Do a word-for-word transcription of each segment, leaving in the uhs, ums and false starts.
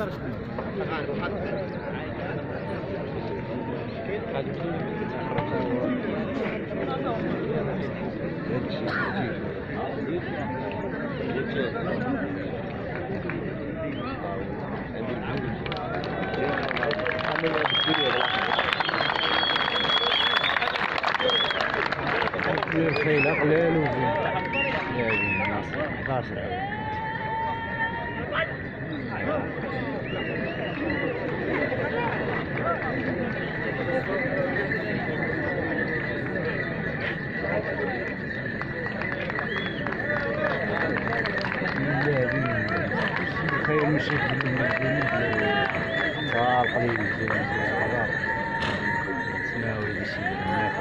الخيلة قلال وزين يا زين ناصر حداش خير مشي صار قليل زين سناوي بشي ما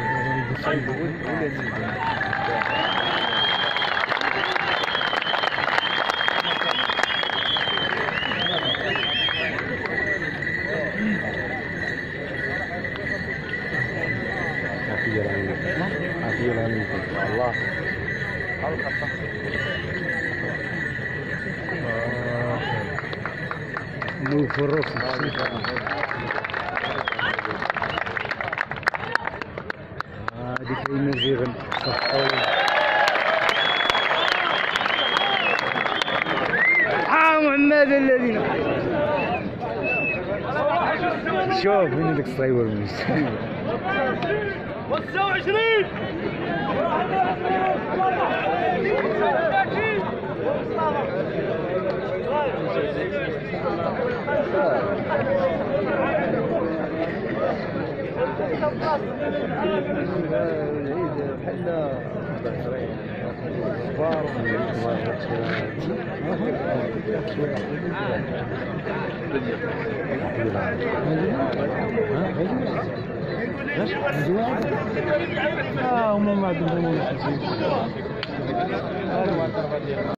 الله لو فروك هذيك المزيغن آه محمد الذين شوف من هذاك الصيور المستوي خمسة وعشرين اه هم ما عندهم